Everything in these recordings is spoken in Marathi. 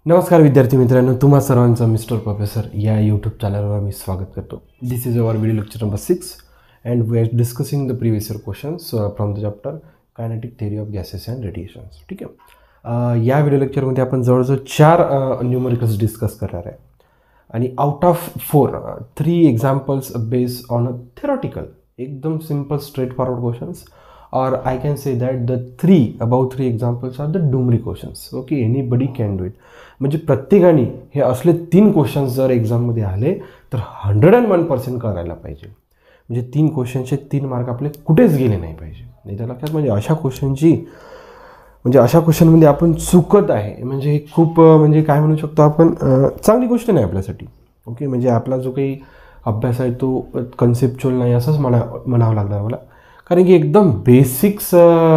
नमस्कार विद्यार्थी मित्रांनो, तुम्हा सर्वांचं मिस्टर प्रोफेसर या यूट्यूब चॅनलवर मी स्वागत करतो. This is our video lecture number 6 and we are discussing the previous year questions from the chapter kinetic theory of gases and radiations. ठीक आहे, या व्हिडिओ लेक्चरमध्ये आपण जवळजवळ 4 न्यूमेरिकल्स डिस्कस करणार आहे आणि out of 3 examples based on a theoretical एकदम simple straightforward questions, or I can say that the about three examples are the Dumri questions. Okay, anybody can do it. म्हणजे प्रत्येकाने हे असले 3 क्वेश्चन्स जर एक्झाममध्ये आले तर 101% करायला पाहिजे. म्हणजे 3 क्वेश्चनचे 3 मार्क आपले कुठेच गेले नाही पाहिजे. नाही तर लक्षात, म्हणजे अशा क्वेश्चनमध्ये आपण चुकत आहे म्हणजे खूप म्हणजे काय म्हणू शकतो आपण, चांगली गोष्ट नाही आपल्यासाठी. ओके, म्हणजे आपला जो काही अभ्यास आहे तो कन्सेप्च्युअल नाही असंच म्हणावं लागणार मला, कारण की एकदम बेसिक्स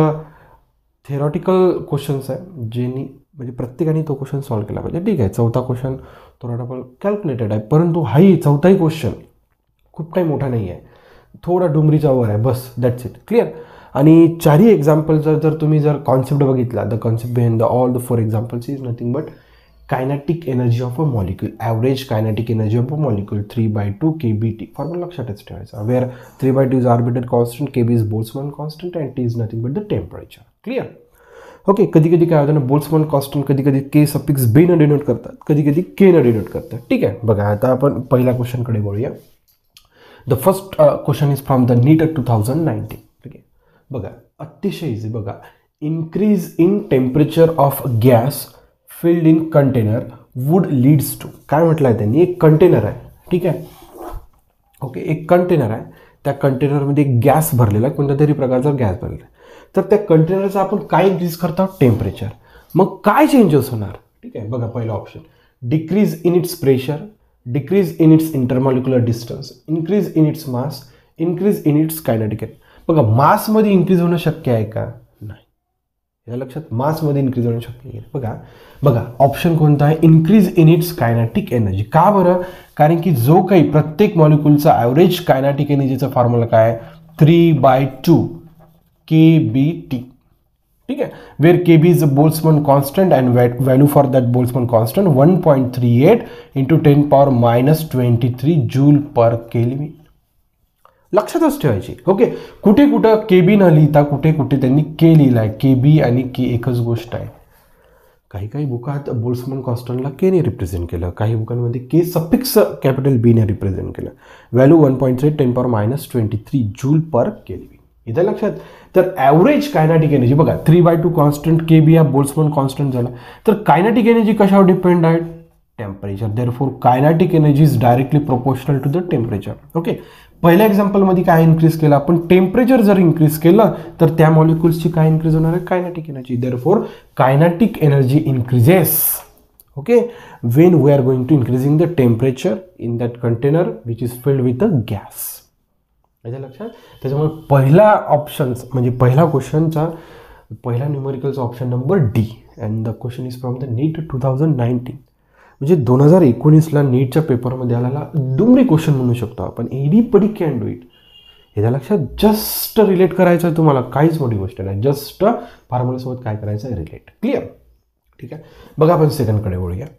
थेरॉटिकल क्वेश्चन्स आहे ज्यांनी म्हणजे प्रत्येकाने तो क्वेश्चन सॉल्व्ह केला पाहिजे. ठीक आहे, 4था क्वेश्चन थोडा कॅल्क्युलेटेड आहे, परंतु हाही 4थाही क्वेश्चन खूप काही मोठा नाही आहे, थोडा डुमरीचा वर आहे, बस दॅट्स इट. क्लिअर. आणि 4ही एक्झाम्पल जर तुम्ही कॉन्सेप्ट बघितला, the concept behind all the 4 examples is nothing but kinetic energy of a molecule, average kinetic energy of a molecule 3/2 kBT. Formula लक्षातच ठेवायचा, where 3/2 is arbitrary constant, KB is Boltzmann constant and T is nothing but the temperature. Clear. Okay, कधी कधी काय होतं ना, बोल्ट्झमॅन कॉन्स्टंट कधी कधी K सफिक्स B न डिनोट करतात, कधी कधी K न डिनोट करतात. ठीक आहे, बघा आता आपण पहिल्या क्वेश्चनकडे बोलूया. The first question is from the NEET 2019. ठीक आहे, बघा अतिशय इझी. बघा, increase in temperature of gas filled in container would leads to. काय म्हटलं आहे त्यांनी, एक कंटेनर आहे. ठीक आहे, ओके, एक कंटेनर आहे, त्या कंटेनरमध्ये गॅस भरलेला आहे, कोणत्या तरी प्रकारचा गॅस भरलेला आहे. तर त्या कंटेनरचं आपण काय इन्क्रीज करतो, टेम्परेचर. मग काय चेंजेस होणार? ठीक आहे, बघा पहिला option, decrease in its pressure, decrease in its intermolecular distance, increase in its mass, increase in its kinetic. बघा, मासमध्ये इन्क्रीज होणं शक्य आहे का? नाही. या लक्षात, मासमध्ये इन्क्रीज होणं शक्य आहे. बघा ऑप्शन कोणता आहे, increase in its kinetic energy. का बरं? कारण की जो काही प्रत्येक मॉलिक्यूलचा ॲव्हरेज कायनेटिक एनर्जीचा फॉर्म्युला काय आहे, 3/2 kBT. ठीक आहे, where KB is a Boltzmann constant and value for that Boltzmann constant 1.38 × 10⁻23 joule per kelvin. लक्षातच ठेवायची. ओके, कुठे KB न लिहिता कुठे त्यांनी K लिहिला आहे. KB आणि K एकच गोष्ट आहे. काही बुकात बोल्ट्झमॅन कॉन्स्टंटला K ने रिप्रेझेंट केलं, काही बुकांमध्ये K सफिक्स कॅपिटल B ने रिप्रेझेंट केलं. Value 1.38 10⁻23 joule per kelvin. इथं लक्षात. तर ॲव्हरेज कायनेटिक एनर्जी बघा, 3/2 कॉन्स्टंट KB हा बोल्ट्झमॅन कॉन्स्टंट झाला. तर कायनेटिक एनर्जी कशावर डिपेंड आहे? Temperature. Therefore kinetic energy is directly proportional to the temperature. Okay, पहिल्या एक्झाम्पलमध्ये काय इन्क्रीज केलं आपण, टेम्परेचर जर इन्क्रीज केलं तर त्या मॉलिक्युल्सची काय इन्क्रीज होणार आहे, kinetic energy. Therefore kinetic energy increases. Okay, when we are going to increasing the temperature in that container which is filled with a gas. याच्या लक्षात. त्याच्यामुळे पहिला ऑप्शन्स म्हणजे पहिला क्वेश्चनचा पहिला न्यूमेरिकलचा option number D. And the question is from the NEET 2019. म्हणजे 2019ला नीटच्या पेपरमध्ये आलेला डुमरी क्वेश्चन म्हणू शकतो आपण. Anybody can do it. याच्या लक्षात. जस्ट रिलेट करायचं आहे तुम्हाला, काहीच मोठी गोष्ट नाही, जस्ट फॉर्म्युलासोबत काय करायचं आहे, रिलेट. क्लिअर. ठीक आहे, बघा आपण सेकंडकडे बोलूया.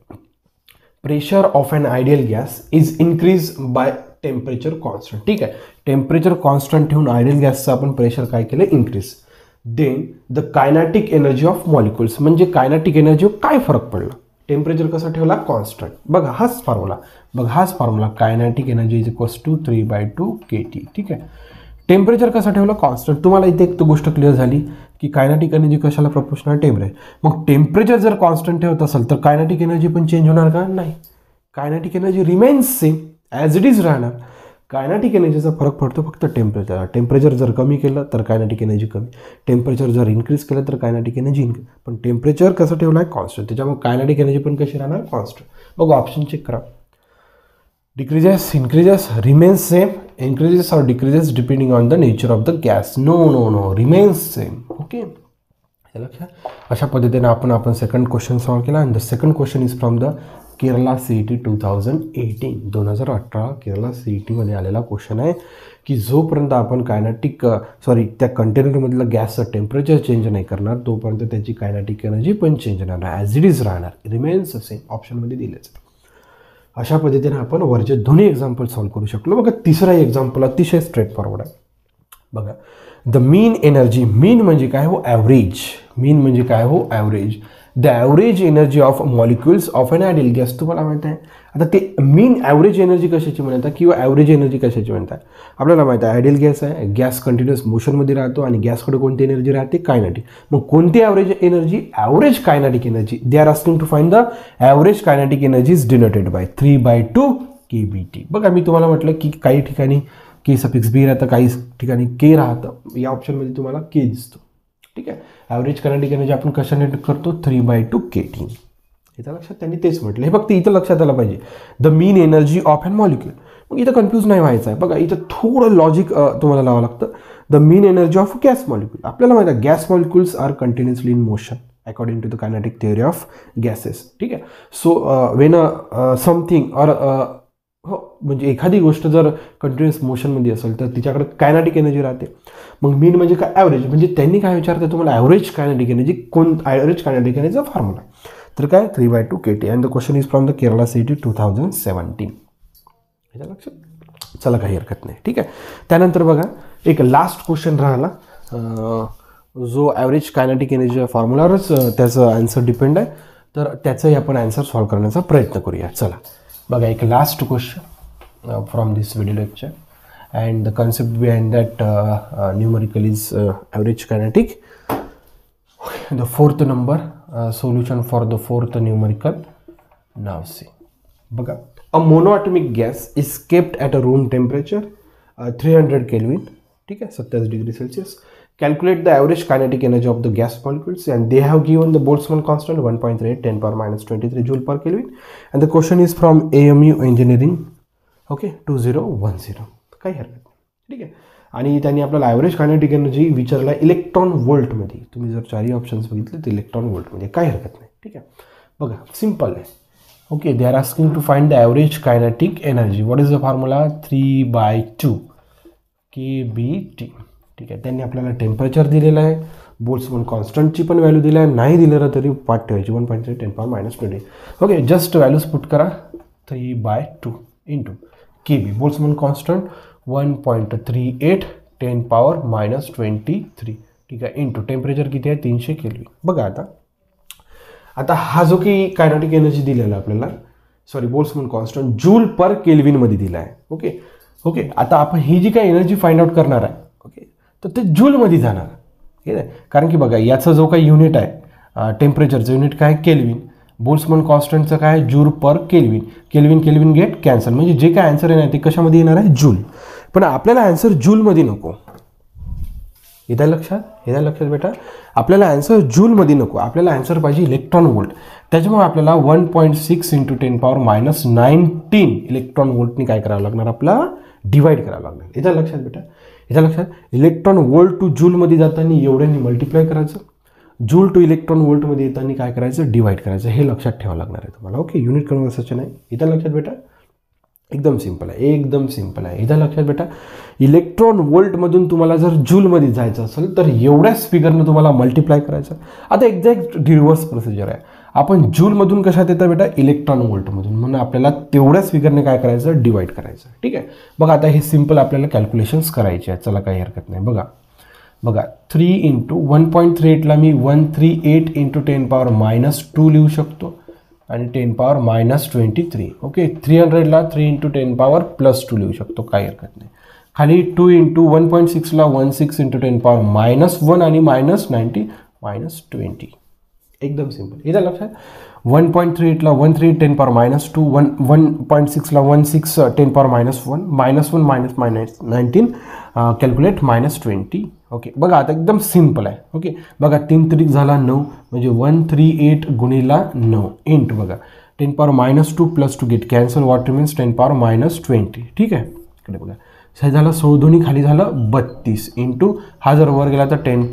Pressure of an ideal gas is increase by temperature constant. ठीक आहे, टेम्परेचर कॉन्स्टंट ठेवून आयडियल गॅसचं आपण प्रेशर काय केलं, increase. Then the kinetic energy of molecules, म्हणजे कायनेटिक एनर्जीवर काय फरक पडला. टेम्परेचर कसं ठेवला, कॉन्स्टंट. बघा हाच formula, kinetic energy is equals to 3/2 kT. ठीक आहे, टेम्परेचर कसं ठेवलं, कॉन्स्टंट. तुम्हाला इथे एक गोष्ट क्लिअर झाली की कायनेटिक एनर्जी कशाला प्रोपोर्शनल, टेम्परेचर. मग टेम्परेचर जर कॉन्स्टंट ठेवत असेल तर कायनेटिक एनर्जी पण चेंज होणार का? नाही. Kinetic energy remains same as it is राहणार. कायनेटिक एनर्जीचा फरक पडतो फक्त टेम्परेचर. टेम्परेचर जर कमी केलं तर कायनेटिक एनर्जी कमी, टेम्परेचर जर इन्क्रीज केलं तर कायनेटिक एनर्जी इन्क्रीज. पण टेम्परेचर कसं ठेवलं आहे, कॉन्स्टंट. त्याच्यामुळे कायनेटिक एनर्जी पण कशी राहणार, कॉन्स्टंट. बघा ऑप्शन चेक करा. Decreases, increases, remains same, increases और decreases depending on the nature of the gas. No, remains same. Okay, लक्षात. अशा पद्धतीने आपण सेकंड क्वेश्चन सॉल्व्ह केला. And the second question is from the Kerala CET 2018. 2018 Kerala CET मध्ये आलेला क्वेश्चन आहे की जोपर्यंत आपण त्या कंटेनरमधलं गॅसचं टेम्परेचर चेंज नाही करणार तोपर्यंत त्याची कायनेटिक एनर्जी पण चेंज होणार नाही, ॲज इट इज राहणार, रिमेन्स सेम, ऑप्शनमध्ये दिलेच. अशा पद्धतीने आपण वरचे दोन्ही एक्झाम्पल सॉल्व्ह करू शकलो. बघा तिसरा एक्झाम्पल अतिशय स्ट्रेट फॉरवर्ड आहे. बघा द मीन एनर्जी, मीन म्हणजे काय हो, ॲव्हरेज. मीन म्हणजे काय हो, average. The average energy of molecules of an ideal gas. तुम्हाला माहीत आहे आता ते मीन ॲव्हरेज एनर्जी कशाची म्हणतात किंवा ॲव्हरेज एनर्जी कशाची म्हणतात. आपल्याला माहीत आहे आयडियल गॅस आहे, गॅस कंटिन्युअस मोशनमध्ये राहतो आणि गॅसकडे कोणती एनर्जी राहते, कायनेटिक. मग कोणती average energy, average kinetic energy. They are asking to find the average kinetic energy is denoted by 3/2 kBT. बघा मी तुम्हाला म्हटलं की काही ठिकाणी K∑B राहतं, काही ठिकाणी K राहतं. या ऑप्शनमध्ये तुम्हाला K दिसतो. ठीक आहे. ॲव्हरेज कायनेटिक एनर्जी आपण कशाने करतो, 3/2 kT. इथं लक्षात त्यांनी तेच म्हटलं. हे फक्त इथं लक्षात आलं पाहिजे, the mean energy of an molecule. मग इथं कन्फ्यूज नाही व्हायचं आहे. बघा इथं थोडं लॉजिक तुम्हाला लावावं लागतं. The mean energy of gas molecule. आपल्याला माहिती आहे gas molecules are continuously in motion according to the kinetic theory of gases. ठीक आहे. सो वेन समथिंग ऑर म्हणजे एखादी गोष्ट जर कंटिन्युअस मोशनमध्ये असेल तर तिच्याकडे कायनेटिक एनर्जी राहते. मग मीन म्हणजे काय, ॲव्हरेज. म्हणजे त्यांनी काय विचारतं तुम्हाला, average kinetic energy average kinetic एनर्जीचा फॉर्म्युला. तर काय, 3/2 kT. And the question is from the Kerala CET 2017. याच्या लक्षात, चला काही हरकत नाही. ठीक आहे. त्यानंतर बघा एक लास्ट क्वेश्चन राहिला जो ॲव्हरेज कायनेटिक एनर्जीच्या फॉर्म्युलावरच त्याचं आन्सर डिपेंड आहे. तर त्याचंही आपण आन्सर सॉल्व्ह करण्याचा प्रयत्न करूया. चला बघा एक last question from this video lecture and the concept behind that numerical is average kinetic. The fourth number solution for the fourth numerical. Now see, बघा a monoatomic gas is kept at a room temperature 300 Kelvin. ठीक आहे, 27 degree Celsius. Calculate the average kinetic energy of the gas molecules and they have given the Boltzmann constant 1.38 10⁻⁻23 joule per Kelvin and the question is from AMU engineering. Okay, 2010. काही हरकत नाही. ठीक आहे. आणि त्यांनी आपल्याला ॲव्हरेज कायनेटिक एनर्जी विचारला इलेक्ट्रॉन व्होल्टमध्ये. तुम्ही जर चारही ऑप्शन्स बघितले तर इलेक्ट्रॉन व्होल्टमध्ये, काही हरकत नाही. ठीक आहे. बघा सिम्पल आहे. Okay, they are asking to find the average kinetic energy. What is the formula, 3/2 kBT. ठीक आहे. त्यांनी आपल्याला टेम्परेचर दिलेलं आहे, बोल्ट्झमन कॉन्स्टंटची पण व्हॅल्यू दिली आहे. नाही दिलं तर तरी पाठ ठेवायची, 1.3 10⁻⁻20. ओके, जस्ट व्हॅल्यूज पुट करा, 3/2 इंटू KB. Boltzmann constant 1.38 10⁻⁻23. ठीक आहे. इंटू टेम्परेचर किती आहे, 300 केल्विन. बघा आता हा जो की कायनेटिक एनर्जी दिलेला आपल्याला, बोल्ट्झमन कॉन्स्टंट जूल पर केल्विनमध्ये दिला आहे. ओके. आता आपण ही जी काही एनर्जी फाइंड आउट करणार आहे, ओके, तर ते जूलमध्ये जाणार. ठीक आहे. कारण की बघा याचा जो काही युनिट आहे टेम्परेचरचं युनिट काय, केल्विन. बोल्ट्झमन कॉन्स्टंटचं काय, joule per kelvin. Kelvin get cancel. म्हणजे जे काय आन्सर येणार ते कशामध्ये येणार आहे, जूल. पण आपल्याला आन्सर जूलमध्ये नको. येत्या लक्षात बेटा, आपल्याला आन्सर जूलमध्ये नको, आपल्याला आन्सर पाहिजे इलेक्ट्रॉन व्होल्ट. त्याच्यामुळे आपल्याला 1.6 × 10⁻⁻19 इलेक्ट्रॉन व्होल्टनी काय करावं लागणार, आपल्याला डिवाइड करावं लागणार. येत्या लक्षात इलेक्ट्रॉन व्होल्ट टू जूलमध्ये जाताना एवढ्यांनी मल्टिप्लाय करायचं, जूल टू इलेक्ट्रॉन व्होल्टमध्ये येताना काय करायचं, डिवाइड करायचं. हे लक्षात ठेवावं लागणार आहे तुम्हाला. ओके, युनिट कन्व्हर्सेशन नाही. येत्या लक्षात बेटा, एकदम सिंपल आहे. येत्या लक्षात बेटा, इलेक्ट्रॉन व्होल्टमधून तुम्हाला जर जूलमध्ये जायचं असेल तर एवढ्याच फिगरनं तुम्हाला मल्टिप्लाय करायचं. आता एक्झॅक्ट रिव्हर्स प्रोसिजर आहे. आपण जूलमधून कशात येतं बेटा, इलेक्ट्रॉन व्होल्टमधून. म्हणून आपल्याला तेवढ्याच फिगरने काय करायचं, डिवाइड करायचं. ठीक आहे. बघा आता हे सिम्पल आपल्याला कॅल्क्युलेशन्स करायचे आहेत. चला काही हरकत नाही. बघा 3 × 1.38ला मी 138 × 10⁻⁻2 लिहू शकतो आणि 10⁻⁻23. ओके, 300ला 3 × 10⁻+2 लिहू शकतो, काही हरकत नाही. खाली 2 × 1.6ला 16 × 10⁻−1 आणि -90 -20. एकदम सिंपल. येतं लक्षात. 1.38ला 138 10⁻2, 1.6ला 16 10⁻−1 -1 कॅल्क्युलेट -20. ओके, बघा आता एकदम सिंपल आहे. ओके, बघा 3 त्रिक झाला 9 म्हणजे 138 गुणिला 9 इंटू बघा 10⁻² + 2 गेट कॅन्सल, वॉट रिमेन्स 10⁻−20. ठीक आहे. इकडे बघा हे झालं 16 दोन्ही खाली झालं 32 इंटू हा जर वर गेला तर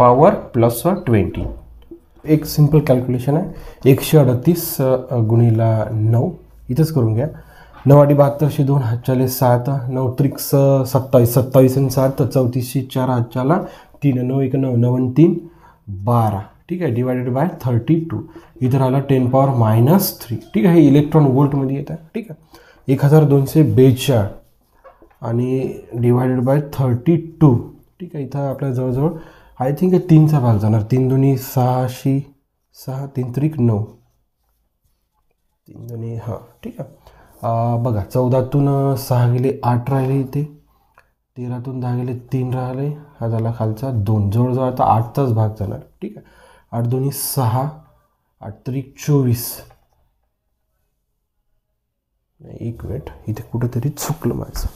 10⁻+20. एक सिंपल कॅल्क्युलेशन आहे. 138 गुणिला 9 इथंच करून घ्या. 9 आठी 72 2 हातच्याले 7 9 त्रिक 27 27 आणि 7 34 4 हातच्याला 3 9 1 9 9 आणि 3 12 ठीक आहे डिवायडेड बाय 32 इथं राहिला 10⁻³ ठीक आहे हे इलेक्ट्रॉन वोल्टमध्ये येतं ठीक आहे 1242 आणि डिवायडेड बाय 32 ठीक आहे इथं आपल्या जवळजवळ आय थिंक 3चा भाग जाणार 3 दुनी 6 6 3 त्रिक 9 3 दुनी हां ठीक आहे बघा 14तून 6 गेले 8 राहिले इथे 13तून 10 गेले 3 राहिले हा झाला खालचा 2 जवळजवळ आता 8चाच भाग जाणार ठीक आहे 8 दुनी 6 8 त्रिक 24 एक मिनिट इथे कुठेतरी चुकलं माझं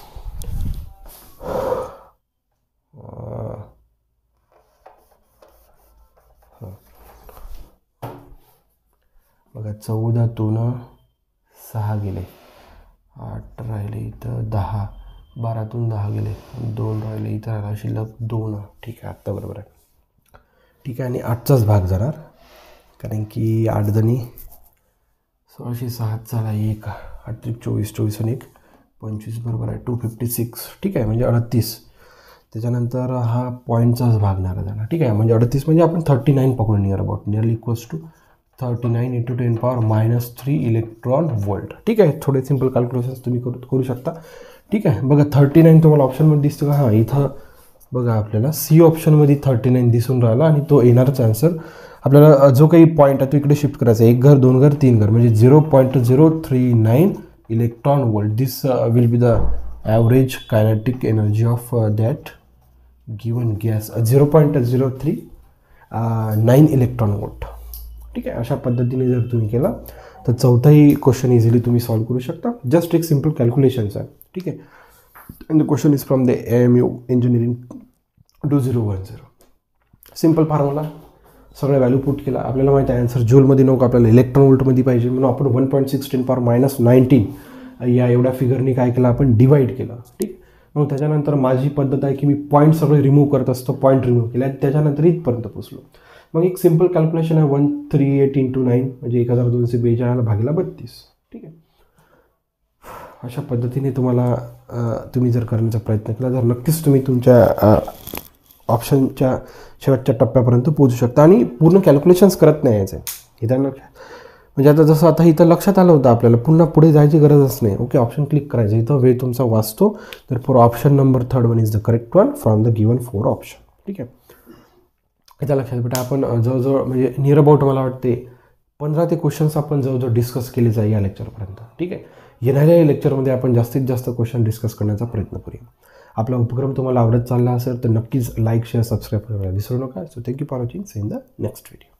बघा 14तून 6 गेले 8 राहिले इथं 10 12तून 10 गेले 2 राहिले इथं राहिला शिल्लक 2 ठीक आहे आत्ता बरोबर आहे ठीक आहे आणि 8चाच भाग जाणार कारण की 8 जणी 1606 झाला 1 8 त्रिक 24 24 आणि 1 25 बरोबर आहे 256 ठीक आहे म्हणजे 38 त्याच्यानंतर हा पॉईंटचाच भागणारा जाणार ठीक आहे म्हणजे 38 म्हणजे आपण 39 पकडून near about nearly equals to 39 × 10⁻³ electron volt ठीक आहे थोडे सिम्पल कॅल्क्युलेशन्स तुम्ही करू शकता ठीक आहे बघा 39 तुम्हाला ऑप्शनमध्ये दिसतं का हां इथं बघा आपल्याला सी ऑप्शनमध्ये 39 दिसून राहिला आणि तो येणारच आन्सर आपल्याला जो काही पॉईंट आहे तो इकडे शिफ्ट करायचा 1 घर 2 घर 3 घर म्हणजे 0.039 electron volt this will be the average kinetic energy of that given gas 0.039 electron volt ठीक आहे अशा पद्धतीने जर तुम्ही केला तर चौथाही क्वेश्चन इझिली तुम्ही सॉल्व करू शकता जस्ट एक सिम्पल कॅल्क्युलेशन्स आहे ठीक आहे and the question is from the AMU engineering 2010 simple formula सगळं व्हॅल्यू पुट केला आपल्याला माहिती आहे आन्सर जूलमध्ये नको आपल्याला इलेक्ट्रॉन वोल्टमध्ये पाहिजे म्हणून आपण 1.6 10⁻19 या एवढ्या फिगरनी काय केलं आपण डिवाईड केलं ठीक मग त्याच्यानंतर माझी पद्धत आहे की मी पॉईंट सगळे रिमूव्ह करत असतो पॉईंट रिमूव्ह केले आणि त्याच्यानंतर इथपर्यंत पोचलो मग एक सिम्पल कॅल्क्युलेशन आहे 138 × 9 म्हणजे 1242 भागिले 32 ठीक आहे अशा पद्धतीने तुम्ही जर करण्याचा प्रयत्न केला तर नक्कीच तुम्ही तुमच्या ऑप्शनच्या शेवटच्या टप्प्यापर्यंत पोहोचू शकता आणि पूर्ण कॅल्क्युलेशन्स करत नाही यायचं इथं म्हणजे आता जसं आता इथं लक्षात आलं होतं आपल्याला पुन्हा पुढे जायची गरजच नाही ओके ऑप्शन क्लिक करायचं इथं वेळ तुमचा वाचतो तर for option number 3 is the correct one from the given 4 option ठीक आहे इथं लक्षात बेटा आपण जवळजवळ म्हणजे नियर अबाउट मला वाटते 15 ते क्वेश्चन्स आपण जवळजवळ डिस्कस केले जाईल या लेक्चरपर्यंत ठीक आहे येणाऱ्या लेक्चरमध्ये आपण जास्तीत जास्त क्वेश्चन डिस्कस करण्याचा प्रयत्न करूया आपला उपक्रम तुम्हाला आवडत चालला असेल तर नक्कीच लाईक शेअर सबस्क्राईब करायला विसरू नका so thank you for watching see in the next video